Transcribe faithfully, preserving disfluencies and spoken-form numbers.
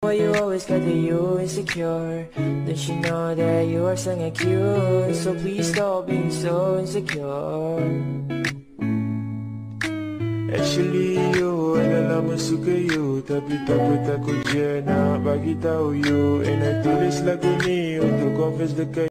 Why you always got the you insecure? Don't you know that you are so cute? So please stop being so insecure. Actually you, I dah lama suka you, tapi tak takut je nak bagi tahu you. And I tulis lagu ni untuk confess dekat